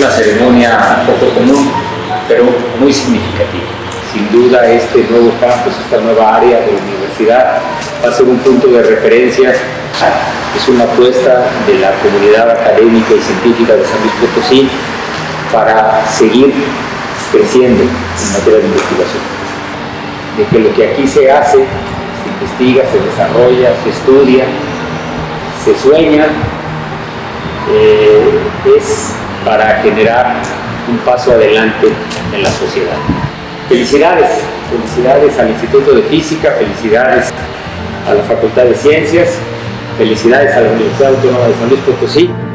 una ceremonia poco común, pero muy significativa. Sin duda este nuevo campus, esta nueva área de universidad va a ser un punto de referencia. Es una apuesta de la comunidad académica y científica de San Luis Potosí para seguir creciendo en materia de investigación. De que lo que aquí se hace, se investiga, se desarrolla, se estudia, se sueña, es para generar un paso adelante en la sociedad. Felicidades, felicidades al Instituto de Física, felicidades a la Facultad de Ciencias, felicidades a la Universidad Autónoma de San Luis Potosí.